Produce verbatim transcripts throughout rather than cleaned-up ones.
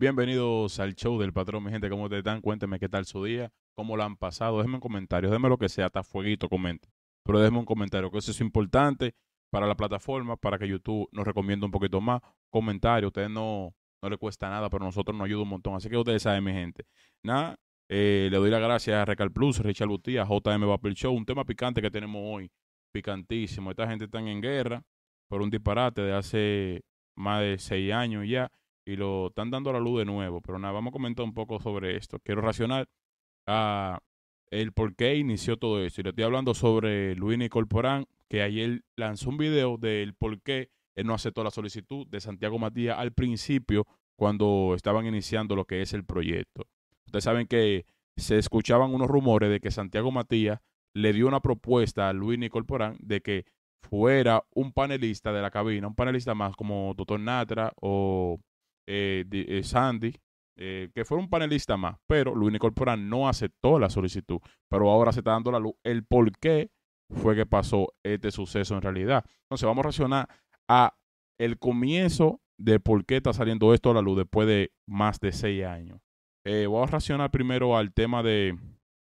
Bienvenidos al show del patrón, mi gente. ¿Cómo te están? Cuéntenme qué tal su día, cómo lo han pasado. Déjenme un comentario, déjenme lo que sea, hasta fueguito, comente. Pero déjenme un comentario, que eso es importante para la plataforma, para que YouTube nos recomiende un poquito más. Comentario, a ustedes no, no le cuesta nada, pero a nosotros nos ayuda un montón. Así que ustedes saben, mi gente. Nada, eh, le doy las gracias a Recal Plus, Richard Butía, J M Vapor Show. Un tema picante que tenemos hoy, picantísimo. Esta gente está en guerra por un disparate de hace más de seis años ya y lo están dando a la luz de nuevo. Pero nada, vamos a comentar un poco sobre esto. Quiero racionar a el por qué inició todo esto. Y le estoy hablando sobre Luini Corporán, que ayer lanzó un video del por qué él no aceptó la solicitud de Santiago Matías al principio, cuando estaban iniciando lo que es el proyecto. Ustedes saben que se escuchaban unos rumores de que Santiago Matías le dio una propuesta a Luini Corporán de que fuera un panelista de la cabina, un panelista más como Doctor Natra o eh, eh, Sandy, eh, que fuera un panelista más, pero Luis Corporán no aceptó la solicitud, pero ahora se está dando la luz el por qué fue que pasó este suceso en realidad. Entonces vamos a reaccionar a el comienzo de por qué está saliendo esto a la luz después de más de seis años. Eh, voy a reaccionar primero al tema de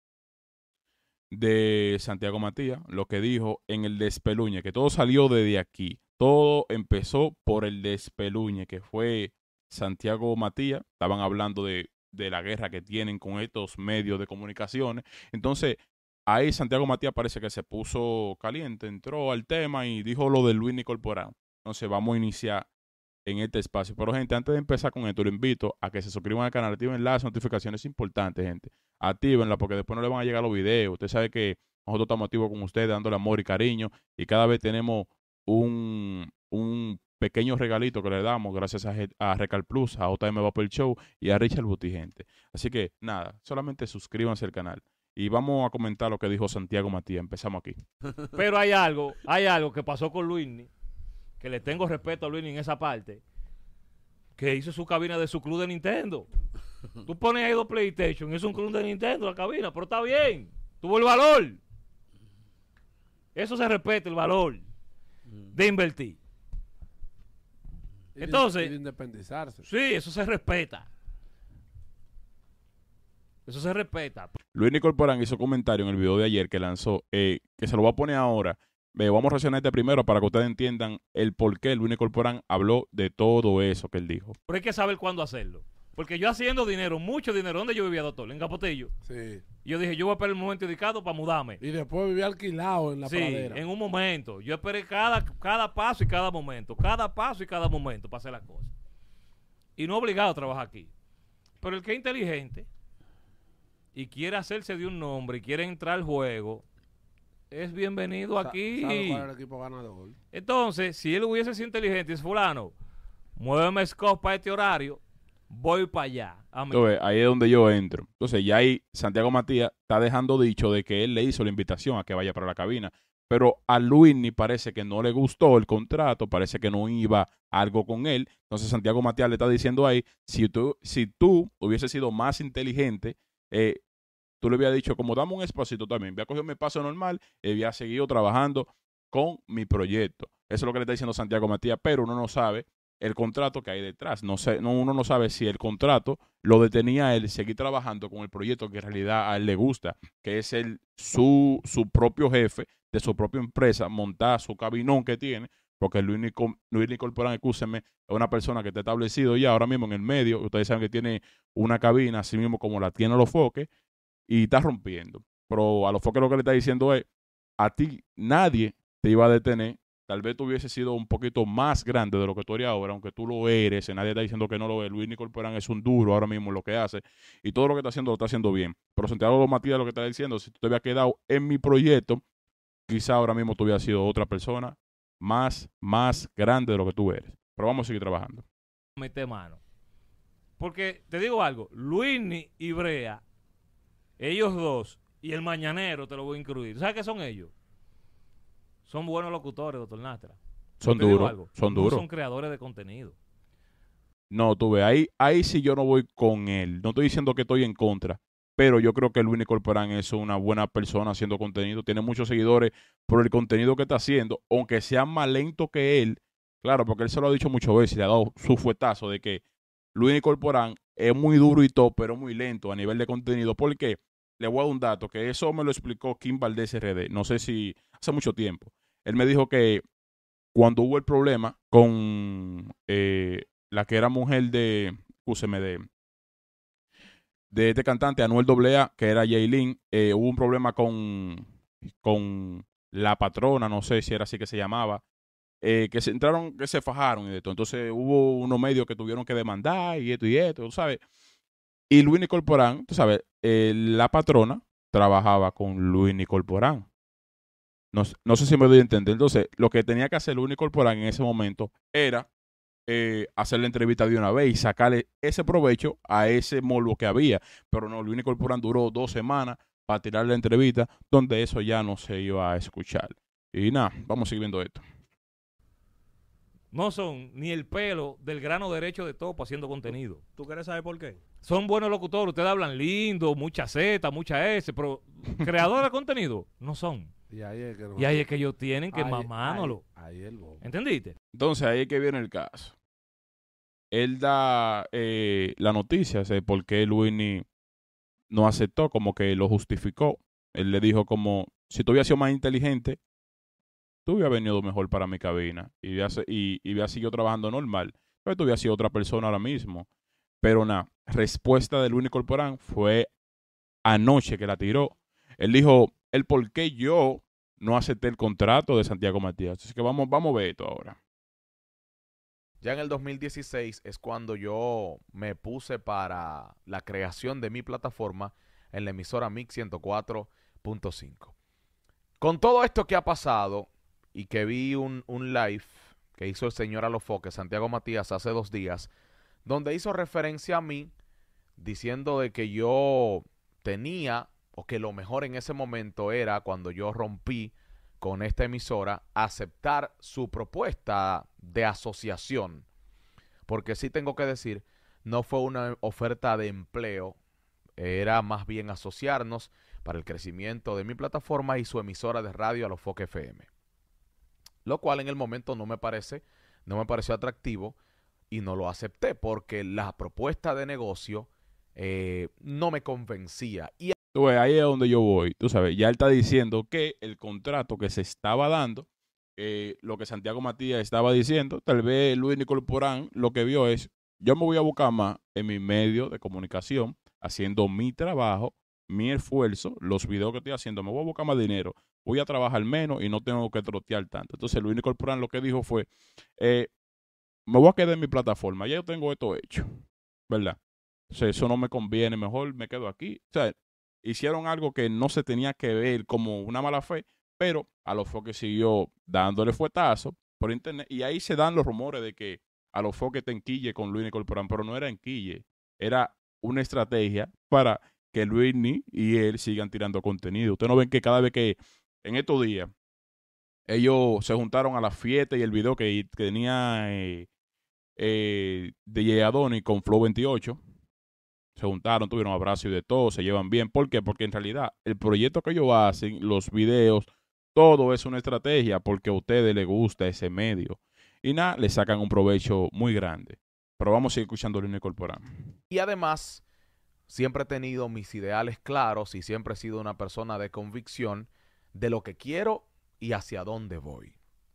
de Santiago Matías, lo que dijo en el despeluñe, que todo salió desde aquí. Todo empezó por el despeluñe, que fue Santiago Matías. Estaban hablando de, de la guerra que tienen con estos medios de comunicaciones. Entonces, ahí Santiago Matías parece que se puso caliente, entró al tema y dijo lo de Luis Corporán. Entonces, vamos a iniciar en este espacio. Pero, gente, antes de empezar con esto, lo invito a que se suscriban al canal, activen las notificaciones. Es importante, gente. Actívenla porque después no le van a llegar los videos. Usted sabe que nosotros estamos activos con ustedes, dándole amor y cariño. Y cada vez tenemos un, un pequeño regalito que le damos gracias a, a Recal Plus, a J M Vapor Show y a Richard Buti, gente. Así que, nada, solamente suscríbanse al canal. Y vamos a comentar lo que dijo Santiago Matías. Empezamos aquí. Pero hay algo, hay algo que pasó con Luisni, que le tengo respeto a Luisni en esa parte, que hizo su cabina de su club de Nintendo. Tú pones ahí dos PlayStation, es un club de Nintendo la cabina, pero está bien, tuvo el valor. Eso se respeta, el valor de invertir. Entonces, y de independizarse. Sí, eso se respeta. Eso se respeta. Luis Corporán hizo comentario en el video de ayer que lanzó, eh, que se lo voy a poner ahora. Eh, vamos a reaccionar este primero para que ustedes entiendan el por qué Luis Corporán habló de todo eso que él dijo. Pero hay que saber cuándo hacerlo. Porque yo haciendo dinero, mucho dinero, ¿dónde yo vivía, doctor? En Capotillo. Sí. Y yo dije, yo voy a esperar el momento indicado para mudarme. Y después vivía alquilado en la Sí, pradera. en un momento. Yo esperé cada, cada paso y cada momento. Cada paso y cada momento para hacer las cosas. Y no obligado a trabajar aquí. Pero el que es inteligente y quiere hacerse de un nombre y quiere entrar al juego, es bienvenido Sa- aquí. ¿Sabe cuál es el equipo ganador? Entonces, si él hubiese sido inteligente, dice, fulano, muéveme Scott para este horario, voy para allá. A mí. Entonces, ahí es donde yo entro. Entonces, ya ahí Santiago Matías está dejando dicho de que él le hizo la invitación a que vaya para la cabina. Pero a Luis ni parece que no le gustó el contrato, parece que no iba algo con él. Entonces, Santiago Matías le está diciendo ahí, si tú, si tú hubieses sido más inteligente, eh, tú le habías dicho, como dame un espacito también, había cogido mi paso normal y había seguido trabajando con mi proyecto. Eso es lo que le está diciendo Santiago Matías, pero uno no sabe el contrato que hay detrás. No sé, no, uno no sabe si el contrato lo detenía a él seguir trabajando con el proyecto que en realidad a él le gusta, que es el, su, su propio jefe de su propia empresa, montar su cabinón que tiene, porque Luis Nicol, Luis Corporán, escúcheme, es una persona que está establecido ya ahora mismo en el medio. Ustedes saben que tiene una cabina, así mismo como la tiene Los Foques, y está rompiendo. Pero a Los Foques lo que le está diciendo es, a ti nadie te iba a detener. Tal vez tú hubiese sido un poquito más grande de lo que tú eres ahora, aunque tú lo eres, y nadie está diciendo que no lo es. Luis Corporán es un duro ahora mismo en lo que hace, y todo lo que está haciendo lo está haciendo bien. Pero Santiago Matías lo que está diciendo, si tú te habías quedado en mi proyecto, quizá ahora mismo tú hubieras sido otra persona más, más grande de lo que tú eres. Pero vamos a seguir trabajando. Mete mano. Porque te digo algo, Luisni y Brea, ellos dos, y el mañanero te lo voy a incluir. ¿Sabes qué son ellos? Son buenos locutores, doctor Nastra. Son Te digo duros, algo, son no duros. son creadores de contenido. No, tú ves, ahí, ahí sí yo no voy con él. No estoy diciendo que estoy en contra, pero yo creo que Luis Corporán es una buena persona haciendo contenido. Tiene muchos seguidores por el contenido que está haciendo, aunque sea más lento que él. Claro, porque él se lo ha dicho muchas veces y le ha dado su fuetazo de que Luis Corporán es muy duro y todo, pero muy lento a nivel de contenido. Porque le voy a dar un dato, que eso me lo explicó Kim Valdés R D, no sé si hace mucho tiempo. Él me dijo que cuando hubo el problema con eh, la que era mujer de, escúcheme, de, de este cantante, Anuel A A, que era Yailin, eh, hubo un problema con, con la patrona, no sé si era así que se llamaba, eh, que se entraron, que se fajaron y de todo. Entonces hubo unos medios que tuvieron que demandar y esto y esto, tú sabes. Y Luis Corporán, tú sabes, eh, la patrona trabajaba con Luis Corporán. No, no sé si me doy a entender. Entonces, lo que tenía que hacer Luis Corporán en ese momento era eh, hacer la entrevista de una vez y sacarle ese provecho a ese morbo que había. Pero no, Luis Corporán duró dos semanas para tirar la entrevista donde eso ya no se iba a escuchar. Y nada, vamos a seguir viendo esto. No son ni el pelo del grano derecho de Topo haciendo contenido. ¿Tú quieres saber por qué? Son buenos locutores, ustedes hablan lindo, mucha Z, mucha S, pero creadores de contenido no son. Y ahí es que, no, Y ahí es que ellos tienen que ahí- mamárnoslo. Ahí, ahí el bobo. ¿Entendiste? Entonces, ahí es que viene el caso. Él da eh, la noticia de por qué Luini no aceptó, como que lo justificó. Él le dijo como, si tú hubieras sido más inteligente, tú hubieras venido mejor para mi cabina y hubieras, y, y hubieras seguido trabajando normal. Pero tú hubieras sido otra persona ahora mismo. Pero nada, respuesta de Luini Corporán fue anoche que la tiró. Él dijo, el por qué yo no acepté el contrato de Santiago Matías. Así que vamos, vamos a ver esto ahora. Ya en el dos mil dieciséis es cuando yo me puse para la creación de mi plataforma en la emisora Mix ciento cuatro punto cinco. Con todo esto que ha pasado y que vi un, un live que hizo el señor Alofoque, Santiago Matías, hace dos días, donde hizo referencia a mí diciendo de que yo tenía, o que lo mejor en ese momento era cuando yo rompí con esta emisora, aceptar su propuesta de asociación. Porque sí tengo que decir, no fue una oferta de empleo, era más bien asociarnos para el crecimiento de mi plataforma y su emisora de radio Alofoque F M. Lo cual en el momento no me parece, no me pareció atractivo y no lo acepté porque la propuesta de negocio eh, no me convencía. Y Tú ves, ahí es donde yo voy. Tú sabes, ya él está diciendo que el contrato que se estaba dando, eh, lo que Santiago Matías estaba diciendo, tal vez Luis Corporán lo que vio es, yo me voy a buscar más en mi medio de comunicación, haciendo mi trabajo, mi esfuerzo, los videos que estoy haciendo, me voy a buscar más dinero, voy a trabajar menos y no tengo que trotear tanto. Entonces Luis Corporán lo que dijo fue, eh, me voy a quedar en mi plataforma, ya yo tengo esto hecho, ¿verdad? O sea, eso no me conviene, mejor me quedo aquí. O sea, hicieron algo que no se tenía que ver como una mala fe, pero Alofoque siguió dándole fuetazo por internet y ahí se dan los rumores de que Alofoque te enquille con Luis Corporán, pero no era enquille, era una estrategia para que Luis y él sigan tirando contenido. Ustedes no ven que cada vez que en estos días ellos se juntaron a la fiesta y el video que, que tenía eh, eh, D J Adoni con Flow veintiocho, se juntaron, tuvieron abrazos y de todo, se llevan bien. ¿Por qué? Porque en realidad el proyecto que ellos hacen, los videos, todo es una estrategia porque a ustedes les gusta ese medio. Y nada, le sacan un provecho muy grande. Pero vamos a seguir escuchando a Luis Corporán. Y además, siempre he tenido mis ideales claros y siempre he sido una persona de convicción de lo que quiero y hacia dónde voy.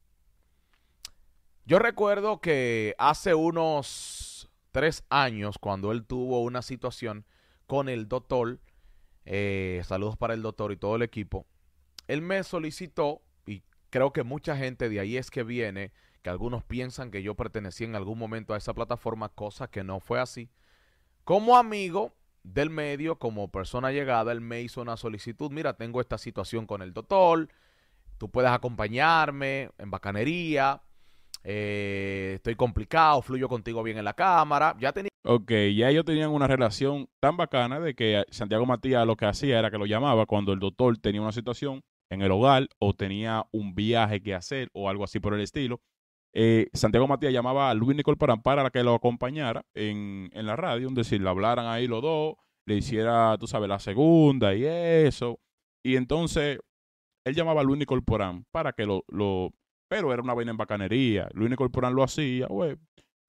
Yo recuerdo que hace unos tres años, cuando él tuvo una situación con el doctor, eh, saludos para el doctor y todo el equipo, él me solicitó, y creo que mucha gente de ahí es que viene, que algunos piensan que yo pertenecía en algún momento a esa plataforma, cosa que no fue así. Como amigo del medio, como persona llegada, él me hizo una solicitud. Mira, tengo esta situación con el doctor, tú puedes acompañarme en bacanería, eh, estoy complicado, fluyo contigo bien en la cámara. Ya tenía... Ok, ya ellos tenían una relación tan bacana de que Santiago Matías lo que hacía era que lo llamaba cuando el doctor tenía una situación en el hogar o tenía un viaje que hacer o algo así por el estilo. Eh, Santiago Matías llamaba a Luis Corporán para que lo acompañara en, en la radio, es decir, le hablaran ahí los dos, le hiciera, tú sabes, la segunda y eso. Y entonces él llamaba a Luis Corporán para que lo, lo... Pero era una vaina en bacanería. Luis Corporán lo hacía, güey.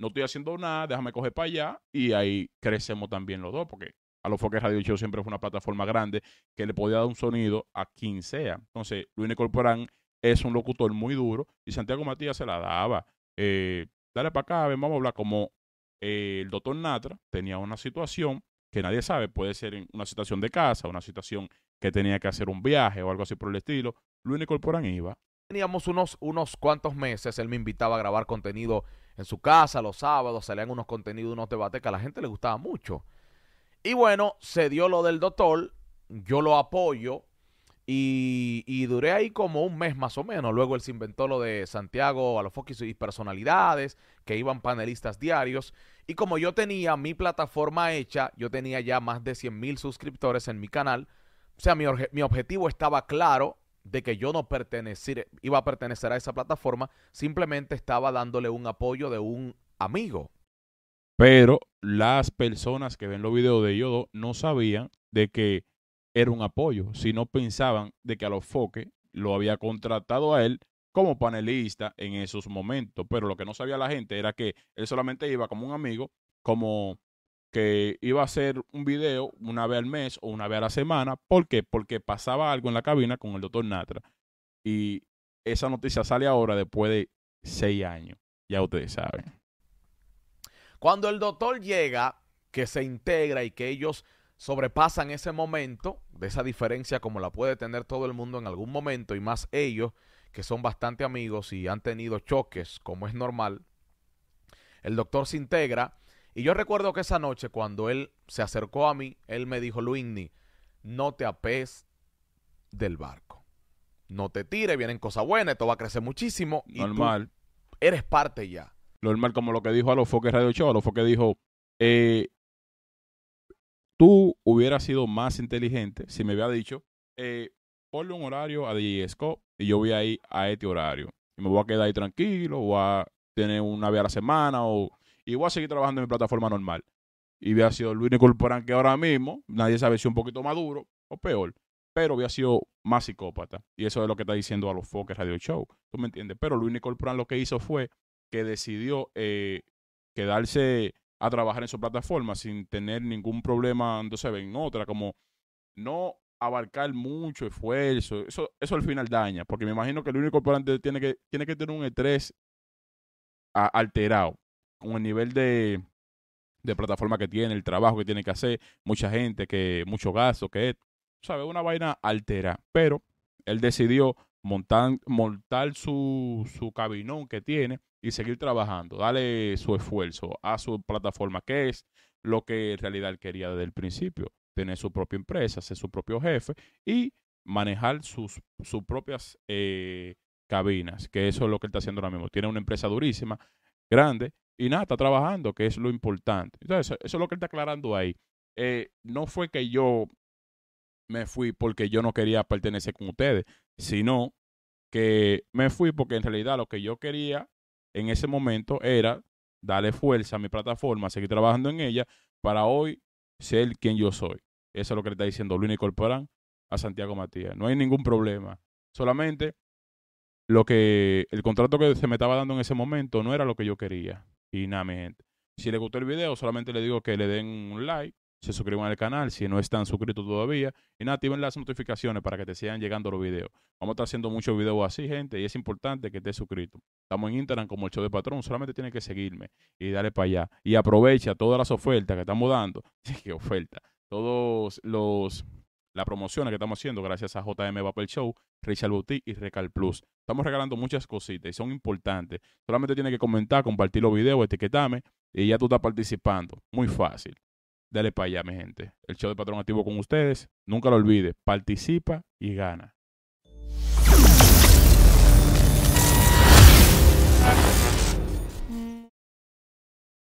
no estoy haciendo nada, déjame coger para allá y ahí crecemos también los dos, porque Alofoque Radio Show siempre fue una plataforma grande que le podía dar un sonido a quien sea. Entonces, Luis Corporán es un locutor muy duro y Santiago Matías se la daba. Eh, dale para acá, ven, vamos a hablar como eh, el doctor Natra tenía una situación que nadie sabe, puede ser en una situación de casa, una situación que tenía que hacer un viaje o algo así por el estilo. Luis Corporán iba. Teníamos unos, unos cuantos meses, él me invitaba a grabar contenido en su casa los sábados, salían unos contenidos, unos debates que a la gente le gustaba mucho. Y bueno, se dio lo del doctor, yo lo apoyo y, y duré ahí como un mes más o menos. Luego él se inventó lo de Santiago Alofoque y personalidades, que iban panelistas diarios. Y como yo tenía mi plataforma hecha, yo tenía ya más de cien mil suscriptores en mi canal. O sea, mi, mi objetivo estaba claro de que yo no pertenecer, iba a pertenecer a esa plataforma, simplemente estaba dándole un apoyo de un amigo. Pero las personas que ven los videos de ellos dos no sabían de que era un apoyo, sino pensaban de que Alofoque lo había contratado a él como panelista en esos momentos. Pero lo que no sabía la gente era que él solamente iba como un amigo, como que iba a hacer un video una vez al mes o una vez a la semana. ¿Por qué? Porque pasaba algo en la cabina con el doctor Natra. Y esa noticia sale ahora después de seis años. Ya ustedes saben. Cuando el doctor llega, que se integra y que ellos sobrepasan ese momento, de esa diferencia como la puede tener todo el mundo en algún momento, y más ellos, que son bastante amigos y han tenido choques, como es normal, el doctor se integra. Y yo recuerdo que esa noche, cuando él se acercó a mí, él me dijo: Luisni, no te apes del barco. No te tires, vienen cosas buenas, esto va a crecer muchísimo. Normal. Y tú eres parte ya. Normal, como lo que dijo Alofoque Radio Show. Alofoque dijo, eh, tú hubieras sido más inteligente si me hubiera dicho, eh, ponle un horario a D J Scott y yo voy a ir a este horario. Y me voy a quedar ahí tranquilo, voy a tener una vez a la semana o... y voy a seguir trabajando en mi plataforma normal. Y hubiera sido Luis Corporán, que ahora mismo nadie sabe si es un poquito más duro o peor, pero hubiera sido más psicópata. Y eso es lo que está diciendo Alofoque Radio Show. ¿Tú me entiendes? Pero Luis Corporán lo que hizo fue que decidió eh, quedarse a trabajar en su plataforma sin tener ningún problema donde se ve en otra, como no abarcar mucho esfuerzo. Eso, eso al final daña, porque me imagino que Luis Corporán tiene que, tiene que tener un estrés a, alterado con el nivel de, de plataforma que tiene, el trabajo que tiene que hacer, mucha gente, que mucho gasto, que es, ¿sabes? Una vaina altera. Pero él decidió montar, montar su, su cabinón que tiene y seguir trabajando, darle su esfuerzo a su plataforma, que es lo que en realidad él quería desde el principio, tener su propia empresa, ser su propio jefe y manejar sus, sus propias eh, cabinas, que eso es lo que él está haciendo ahora mismo. Tiene una empresa durísima, grande, y nada, está trabajando, que es lo importante. Entonces, eso es lo que él está aclarando ahí. Eh, no fue que yo me fui porque yo no quería pertenecer con ustedes, sino que me fui porque en realidad lo que yo quería en ese momento era darle fuerza a mi plataforma, seguir trabajando en ella para hoy ser quien yo soy. Eso es lo que le está diciendo Luis Corporán a Santiago Matías. No hay ningún problema. Solamente lo que el contrato que se me estaba dando en ese momento no era lo que yo quería. Y nada, mi gente. Si les gustó el video, solamente les digo que le den un like, se suscriban al canal si no están suscritos todavía. Y nada, activen las notificaciones para que te sigan llegando los videos. Vamos a estar haciendo muchos videos así, gente, y es importante que estés suscrito. Estamos en Instagram como el Show de Patrón, solamente tienes que seguirme y darle para allá. Y aprovecha todas las ofertas que estamos dando. ¿Qué oferta? Todos los... las promociones que estamos haciendo gracias a J M Vapor Show, Richard Boutique y Recal Plus. Estamos regalando muchas cositas y son importantes. Solamente tienes que comentar, compartir los videos, etiquetarme y ya tú estás participando. Muy fácil. Dale para allá, mi gente. El Show de Patrón activo con ustedes. Nunca lo olvides. Participa y gana.